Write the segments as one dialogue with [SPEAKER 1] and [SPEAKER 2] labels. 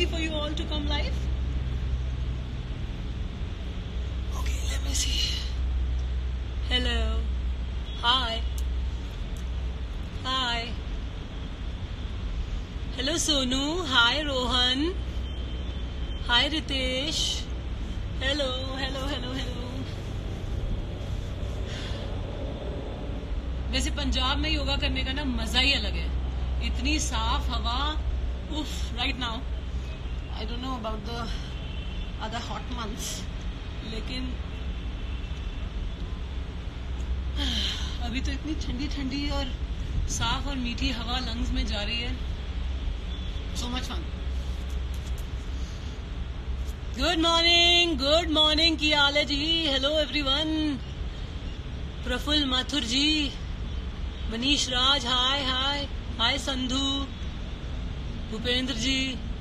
[SPEAKER 1] ready for you all to come live? Okay, let me see. Hello. Hi. Hi. Hello Sonu. Hi Rohan. Hi Ritesh. Hello, hello, hello, hello. वैसे पंजाब में योगा करने का ना मजा ही अलग है. इतनी साफ हवा. उफ, right now I don't know about the other hot months, लेकिन अभी तो इतनी ठंडी ठंडी और साफ और मीठी हवा लंग्स में जा रही है. So much fun. Good morning की हाल है जी. Hello everyone. Praful Mathur ji, Manish Raj, hi hi hi. Sandhu, Bhupendra ji,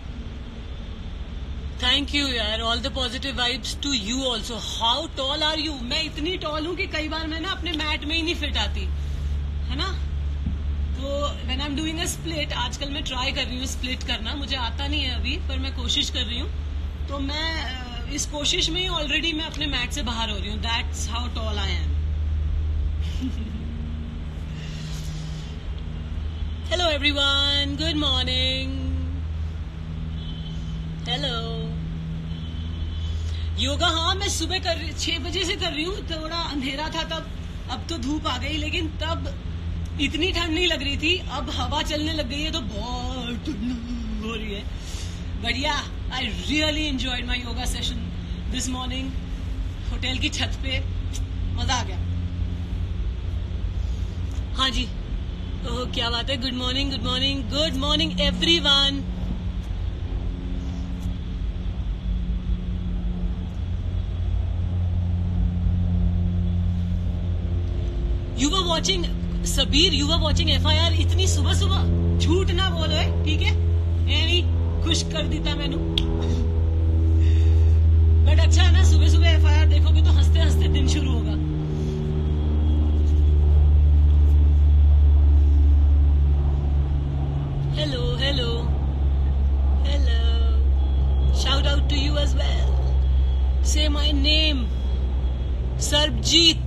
[SPEAKER 1] thank you यार. All the positive vibes to you also. How tall are you? मैं इतनी टॉल हूँ कि कई बार मैं ना अपने मैट में ही नहीं फिट आती है ना. तो when I am doing a split, आजकल मैं ट्राई कर रही हूँ स्प्लिट करना. मुझे आता नहीं है अभी, पर मैं कोशिश कर रही हूँ. तो मैं इस कोशिश में ही ऑलरेडी मैं अपने मैट से बाहर हो रही हूँ. That's how tall I am. Hello everyone, good morning. Hello. Yoga हाँ मैं सुबह 6 बजे से कर रही हूँ. थोड़ा अंधेरा था तब, अब तो धूप आ गई, लेकिन तब इतनी ठंड नहीं लग रही थी. अब हवा चलने लग गई है तो बहुत ठंड हो रही है. बढ़िया. I really enjoyed my yoga session this morning. Hotel की छत पे मजा आ गया. हाँ जी. ओह क्या बात है. Good morning, good morning, good morning everyone. You were watching Sabir, you were watching FIR. इतनी सुबह सुबह झूठ ना बोलो है, ठीक है. एनी खुश कर देता मैनू. बट अच्छा है ना, सुबह सुबह FIR देखोगे तो हंसते हंसते दिन शुरू होगा. Hello hello hello. Shout out to you as well. Say my name Sarabjeet.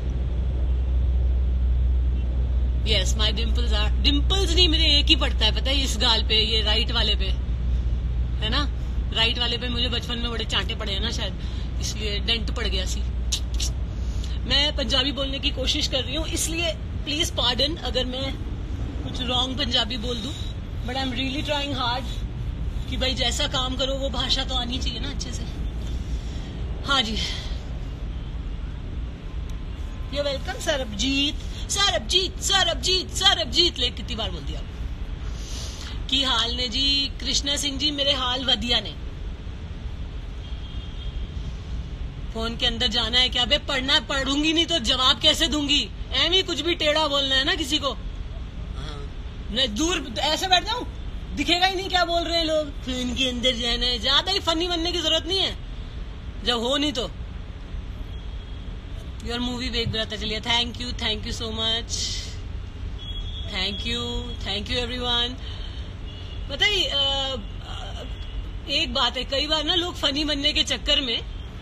[SPEAKER 1] Yes my dimples are. Dimples नहीं, मेरे एक ही पड़ता है पता है, इस गाल पे, ये राइट वाले पे है ना. राइट वाले पे मुझे बचपन में बड़े चांटे पड़े हैं ना शायद, इसलिए डेंट पड़ गया सी. मैं पंजाबी बोलने की कोशिश कर रही हूँ, इसलिए प्लीज पार्डन अगर मैं कुछ रॉन्ग पंजाबी बोल दूं. But I am really trying hard कि भाई जैसा काम करो वो भाषा तो आनी चाहिए ना अच्छे से. हाँ जी. You welcome Sarabjeet. सरबजीत सरबजीत सरबजीत ले कितनी बार बोल दिया. की हाल ने जी. कृष्णा सिंह जी, मेरे हाल वधिया ने. फोन के अंदर जाना है क्या? बे पढ़ना पढ़ूंगी नहीं तो जवाब कैसे दूंगी? एम ही कुछ भी टेढ़ा बोलना है ना किसी को. मैं दूर ऐसे बैठ जाऊं, दिखेगा ही नहीं क्या बोल रहे हैं लोग. फोन के अंदर जाना है. ज्यादा ही फनी बनने की जरूरत नहीं है, जब हो नहीं तो. योर मूवी वेग बताता चलिए. Thank you so much. Thank you everyone. बताइए एक बात है, कई बार ना लोग फनी बनने के चक्कर में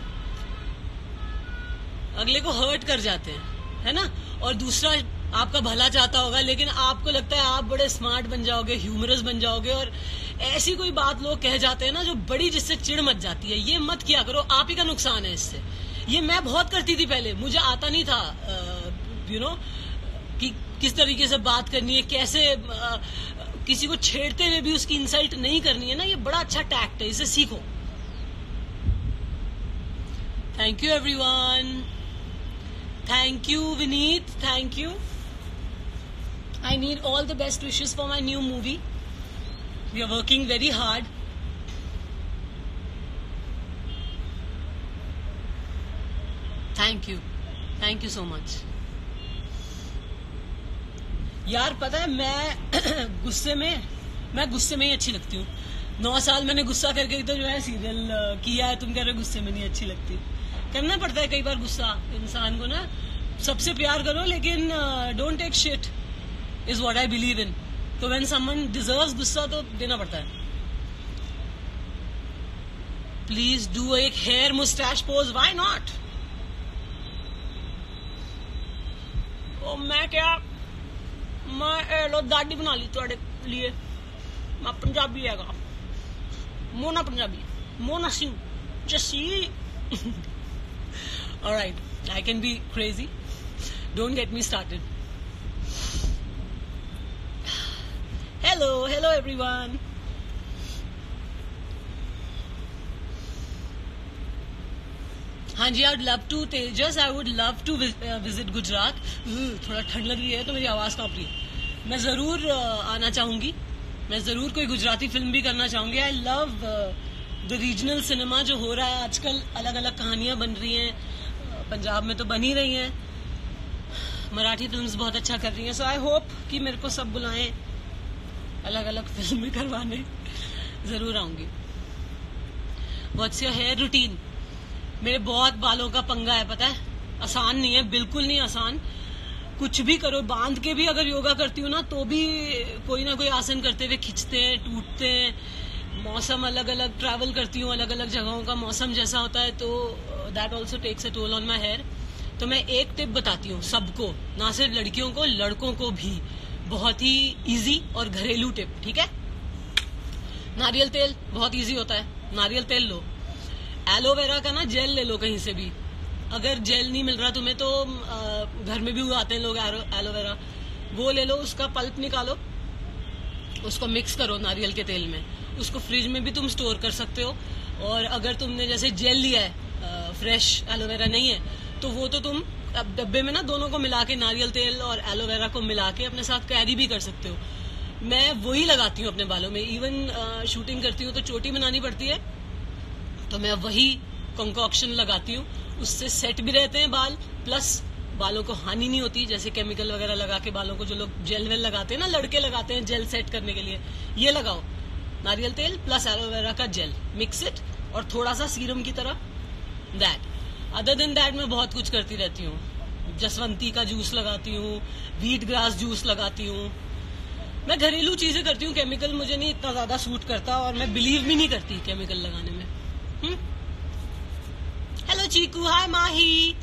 [SPEAKER 1] अगले को हर्ट कर जाते हैं, है ना. और दूसरा आपका भला चाहता होगा, लेकिन आपको लगता है आप बड़े स्मार्ट बन जाओगे, ह्यूमरस बन जाओगे, और ऐसी कोई बात लोग कह जाते हैं ना जो बड़ी, जिससे चिढ़ मच जाती है. ये मत किया करो, आप ही का नुकसान है इससे. ये मैं बहुत करती थी पहले, मुझे आता नहीं था यू नो कि किस तरीके से बात करनी है, कैसे किसी को छेड़ते हुए भी उसकी इंसल्ट नहीं करनी है ना. ये बड़ा अच्छा टैक्ट है, इसे सीखो. Thank you everyone. Thank you Vineet. Thank you. I need all the best wishes for my new movie. We are working very hard. Thank you so much. यार पता है मैं गुस्से में ही अच्छी लगती हूँ. 9 साल मैंने गुस्सा करके तो जो है सीरियल किया है. तुम कह रहे हो गुस्से में नहीं अच्छी लगती. करना पड़ता है कई बार गुस्सा इंसान को ना. सबसे प्यार करो लेकिन don't take shit is what I believe in. तो when someone deserves गुस्सा तो देना पड़ता है. प्लीज डू एक hair mustache pose, why not? ओ मैं क्या, मैं लो दाढ़ी बना ली तुहाडे लिए, मैं पंजाबी हैगा, Mona Punjabi, Mona Singh Jassi. Alright, I can be crazy. Don't get me started. Hello everyone. हाँ जी, I'd love to, Tejas, I would love to visit Gujarat. थोड़ा ठंड लग रही है तो मेरी आवाज कांप रही है। मैं जरूर आना चाहूंगी, मैं जरूर कोई गुजराती फिल्म भी करना चाहूंगी। I love the regional cinema जो हो रहा है आजकल, अलग अलग कहानियां बन रही हैं, पंजाब में तो बन ही रही हैं, मराठी फिल्म्स बहुत अच्छा कर रही हैं। सो आई होप कि मेरे को सब बुलाएं अलग अलग फिल्में करवाने, जरूर आऊंगी। What's your hair routine? मेरे बहुत बालों का पंगा है, पता है, आसान नहीं है, बिल्कुल नहीं आसान। कुछ भी करो, बांध के भी अगर योगा करती हूँ ना तो भी कोई ना कोई आसन करते हुए खिंचते हैं, टूटते हैं। मौसम अलग अलग, ट्रैवल करती हूँ, अलग अलग जगहों का मौसम जैसा होता है, तो that also takes a toll on my hair. तो मैं एक टिप बताती हूँ सबको, ना सिर्फ लड़कियों को, लड़कों को भी, बहुत ही इजी और घरेलू टिप, ठीक है? नारियल तेल बहुत इजी होता है, नारियल तेल लो। एलोवेरा का ना जेल ले लो कहीं से भी, अगर जेल नहीं मिल रहा तुम्हें तो घर में भी उगाते हैं लोग एलोवेरा, वो ले लो, उसका पल्प निकालो, उसको मिक्स करो नारियल के तेल में, उसको फ्रिज में भी तुम स्टोर कर सकते हो। और अगर तुमने जैसे जेल लिया है, फ्रेश एलोवेरा नहीं है, तो वो तो तुम अब डब्बे में ना दोनों को मिला के, नारियल तेल और एलोवेरा को मिला के अपने साथ कैरी भी कर सकते हो। मैं वही लगाती हूँ अपने बालों में, इवन शूटिंग करती हूँ तो चोटी बनानी पड़ती है, तो मैं वही कंकॉक्शन लगाती हूँ, उससे सेट भी रहते हैं बाल, प्लस बालों को हानि नहीं होती। जैसे केमिकल वगैरह लगा के बालों को जो लोग जेल वेल लगाते हैं ना, लड़के लगाते हैं जेल सेट करने के लिए, ये लगाओ, नारियल तेल प्लस एलोवेरा का जेल, मिक्स इट, और थोड़ा सा सीरम की तरह, दैट। अदर देन दैट मैं बहुत कुछ करती रहती हूँ, जसवंती का जूस लगाती हूँ, व्हीट ग्रास जूस लगाती हूँ, मैं घरेलू चीजें करती हूँ। केमिकल मुझे नहीं इतना ज्यादा सूट करता, और मैं बिलीव भी नहीं करती केमिकल लगाने में। Hello Cheeku, hi Mahi,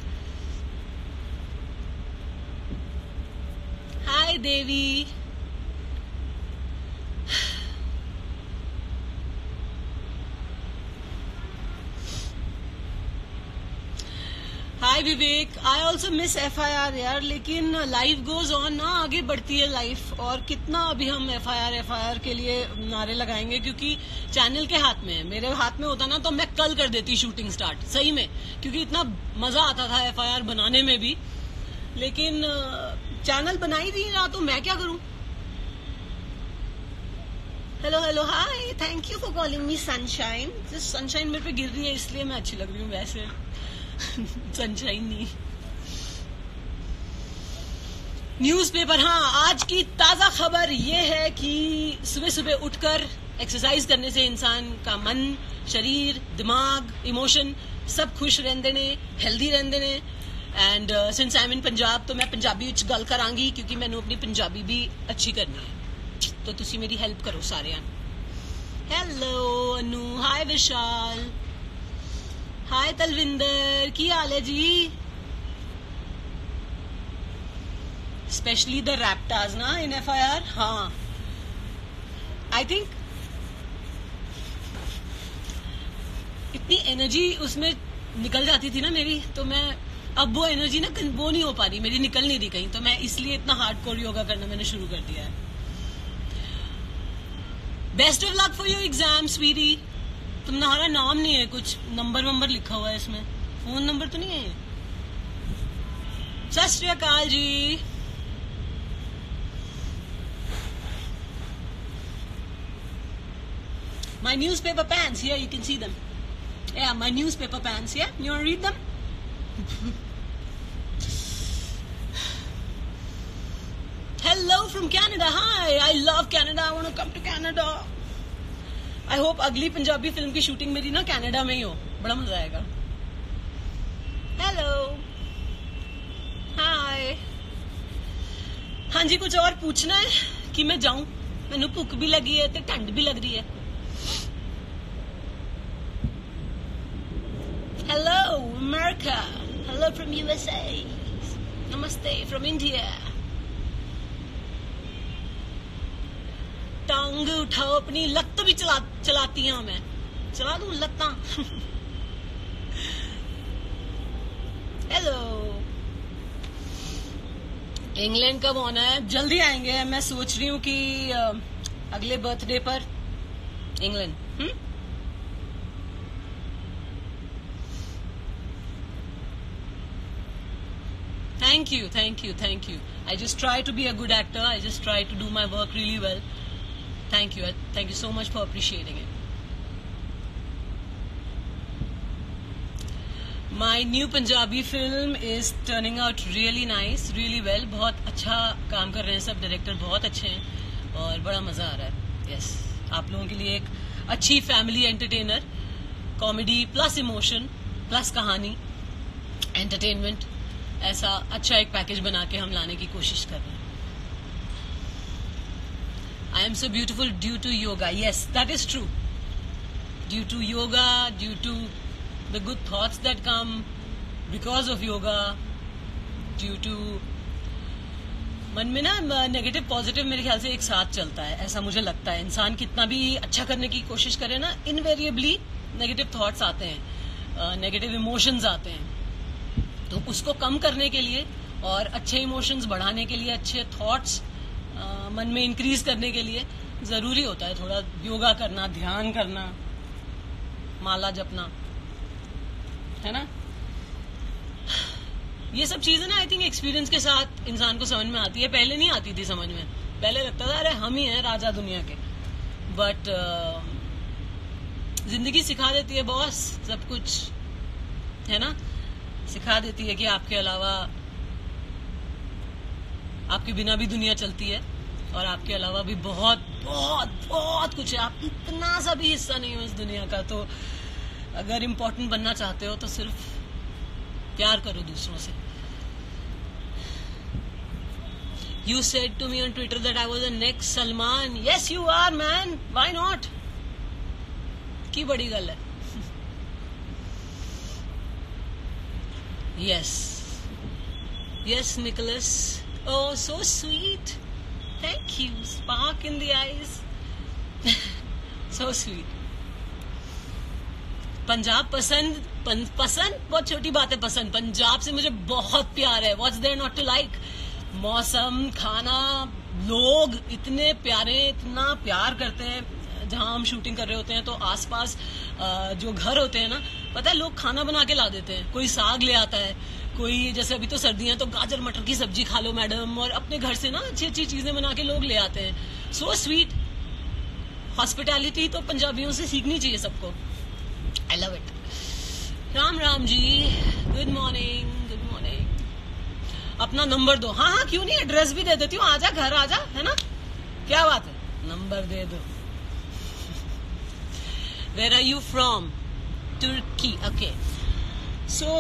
[SPEAKER 1] hi Devi, hi Vivek. I also miss FIR यार, लेकिन लाइफ गोज ऑन ना, आगे बढ़ती है लाइफ, और कितना अभी हम FIR के लिए नारे लगाएंगे, क्योंकि चैनल के हाथ में है। मेरे हाथ में होता ना तो मैं कल कर देती शूटिंग स्टार्ट, सही में, क्योंकि इतना मजा आता था FIR बनाने में भी, लेकिन चैनल बना ही नहीं रहा, तो मैं क्या करूं। Hello hi, thank you for calling me sunshine. Sunshine मेरे पे गिर रही है इसलिए मैं अच्छी लग रही हूँ, वैसे सनशाइन नहीं। न्यूज़पेपर, हाँ, आज की ताजा खबर ये है कि सुबह सुबह उठकर एक्सरसाइज करने से इंसान का मन, शरीर, दिमाग, इमोशन सब खुश रहंदे ने, हेल्दी रहंदे ने। And since I am in Punjab, तो मैं पंजाबी विच गल करांगी, क्योंकि मैंने अपनी पंजाबी भी अच्छी करनी है, तो तुसी मेरी हेल्प करो सारे। हेलो अनु, हाय विशाल, हाय तलविंदर, की हाल है जी? स्पेशली द रैप्टार्स ना इन FIR। हाँ, आई थिंक इतनी एनर्जी उसमें निकल जाती थी ना मेरी, तो मैं अब वो एनर्जी ना वो नहीं हो पा रही मेरी, निकल नहीं रही कहीं, तो मैं इसलिए इतना हार्डकोर योगा करना मैंने शुरू कर दिया है। Best of luck for your exam sweetie. तुम्हारा नाम नहीं है, कुछ नंबर लिखा हुआ है इसमें, फोन नंबर तो नहीं है। सत श्री अकाल जी। My newspaper pants, here you can see them. Yeah, my newspaper pants, yeah? You want to read them? Hello from Canada, hi, I love Canada, I want to come to Canada. I hope अगली Punjabi film की shooting मेरी ना Canada में ही हो, बड़ा मजा आएगा। Hello, hi. हाँ जी, कुछ और पूछना है कि मैं जाऊं? मैनू भुख भी लगी है ते ठंड भी लग रही है। America, hello from USA, namaste from India. टांग उठाओ अपनी, लत तो भी चलाती हूँ मैं, चला दूं लत्ता। हेलो, इंग्लैंड कब आना है? जल्दी आएंगे, मैं सोच रही हूँ कि अगले बर्थडे पर England. Thank you, thank you, thank you. I just try to be a good actor, I just try to do my work really well. Thank you so much for appreciating it. My new Punjabi film is turning out really nice, really well. बहुत अच्छा काम कर रहे हैं सब, director बहुत अच्छे हैं और बड़ा मजा आ रहा है। यस, आप लोगों के लिए एक अच्छी family entertainer, comedy plus emotion plus कहानी, एंटरटेनमेंट, ऐसा अच्छा एक पैकेज बना के हम लाने की कोशिश कर रहे हैं। I am so beautiful due to yoga. Yes, that is true. Due to yoga, due to the good thoughts that come because of yoga, due to मन में ना नेगेटिव पॉजिटिव मेरे ख्याल से एक साथ चलता है, ऐसा मुझे लगता है। इंसान कितना भी अच्छा करने की कोशिश करे ना, इनवेरिएबली नेगेटिव थॉट्स आते हैं, नेगेटिव इमोशंस आते हैं। तो उसको कम करने के लिए और अच्छे इमोशंस बढ़ाने के लिए, अच्छे थॉट्स मन में इंक्रीज करने के लिए जरूरी होता है थोड़ा योगा करना, ध्यान करना, माला जपना, है ना। ये सब चीजें ना आई थिंक एक्सपीरियंस के साथ इंसान को समझ में आती है। पहले नहीं आती थी समझ में, पहले लगता था अरे हम ही हैं राजा दुनिया के। बट जिंदगी सिखा देती है बॉस, सब कुछ, है ना। सिखा देती है कि आपके अलावा, आपके बिना भी दुनिया चलती है और आपके अलावा भी बहुत बहुत बहुत कुछ है। आप इतना सा भी हिस्सा नहीं हो इस दुनिया का। तो अगर इम्पोर्टेंट बनना चाहते हो तो सिर्फ प्यार करो दूसरों से। You said to me on Twitter that I was the next Salman. Yes, you are, man. Why not? की बड़ी गल है। Yes, yes, Nicholas. Oh, so sweet. Thank you. Spark in the eyes. So sweet. Punjab पसंद बहुत छोटी बात है। पसंद, पंजाब से मुझे बहुत प्यार है। What's there not to like? मौसम, खाना, लोग इतने प्यारे, इतना प्यार करते हैं। जहां हम शूटिंग कर रहे होते हैं तो आसपास जो घर होते हैं ना, पता है लोग खाना बना के ला देते हैं। कोई साग ले आता है, कोई जैसे अभी तो सर्दियां तो गाजर मटर की सब्जी खा लो मैडम, और अपने घर से ना अच्छी अच्छी चीजें बना के लोग ले आते हैं। So sweet. हॉस्पिटैलिटी तो पंजाबियों से सीखनी चाहिए सबको। I love it. Ram Ram ji, good morning, good morning. अपना नंबर दो। हाँ हाँ, क्यों नहीं, एड्रेस भी दे देती हूँ। आजा घर आजा, है ना, क्या बात है, नंबर दे दो। Where are you from? तुर्की। ओके। सो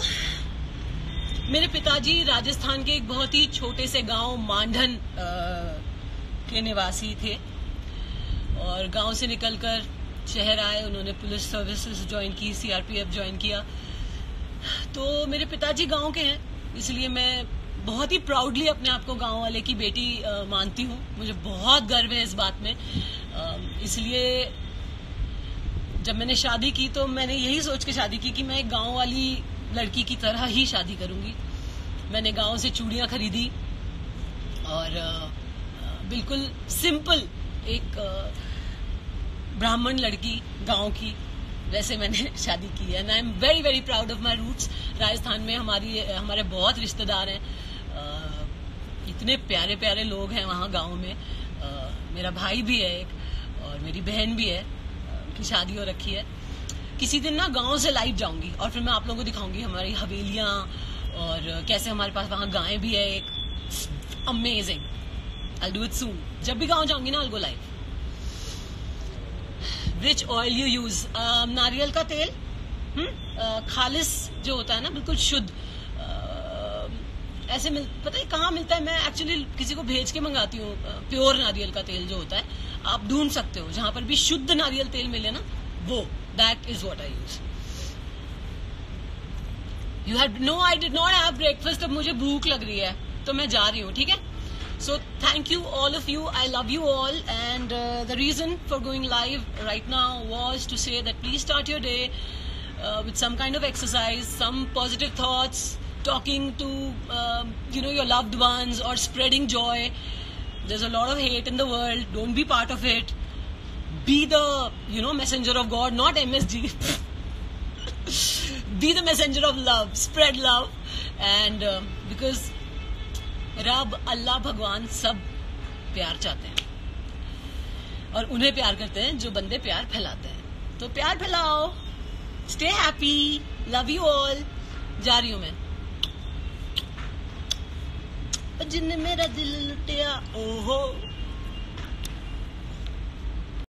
[SPEAKER 1] मेरे पिताजी राजस्थान के एक बहुत ही छोटे से गांव मांडन के निवासी थे और गांव से निकलकर शहर आए। उन्होंने पुलिस सर्विसेज ज्वाइन की, सीआरपीएफ ज्वाइन किया। तो मेरे पिताजी गांव के हैं, इसलिए मैं बहुत ही प्राउडली अपने आप को गांव वाले की बेटी मानती हूँ। मुझे बहुत गर्व है इस बात में। इसलिए जब मैंने शादी की तो मैंने यही सोच के शादी की कि मैं एक गांव वाली लड़की की तरह ही शादी करूंगी। मैंने गांव से चूड़ियां खरीदी और बिल्कुल सिंपल एक ब्राह्मण लड़की गांव की, वैसे मैंने शादी की है। And I am very very proud of my roots. Rajasthan में हमारे बहुत रिश्तेदार हैं, इतने प्यारे प्यारे लोग हैं वहाँ गांव में। मेरा भाई भी है एक और मेरी बहन भी है, की शादी हो रखी है। किसी दिन ना गांव से लाइव जाऊंगी और फिर मैं आप लोगों को दिखाऊंगी हमारी हवेलियां और कैसे हमारे पास वहां गायें भी है एक। Amazing. I do it soon. जब भी गांव जाऊंगी ना, I go live. Which oil you use? नारियल का तेल, खालिस जो होता है ना, बिल्कुल शुद्ध। ऐसे पता है कहाँ मिलता है? मैं एक्चुअली किसी को भेज के मंगाती हूँ। प्योर नारियल का तेल जो होता है, आप ढूंढ सकते हो जहां पर भी शुद्ध नारियल तेल मिले ना, वो that is what I use. You had no, I did not have breakfast, अब मुझे भूख लग रही है तो मैं जा रही हूँ, ठीक है? So thank you all of you. I love you all, and the reason for going live right now was to say that please start your day with some kind of exercise, some positive thoughts, talking to your loved ones, or spreading joy. There's a lot of hate in the world. Don't be part of it. Be the messenger of God, not MSG. Be the messenger of love. Spread love, and because रब, अल्लाह, भगवान सब प्यार चाहते हैं और उन्हें प्यार करते हैं जो बंदे प्यार फैलाते हैं। तो प्यार फैलाओ, stay happy, love you all. जा रही हूं मैं। जिन्ने मेरा दिल लुटिया, ओहो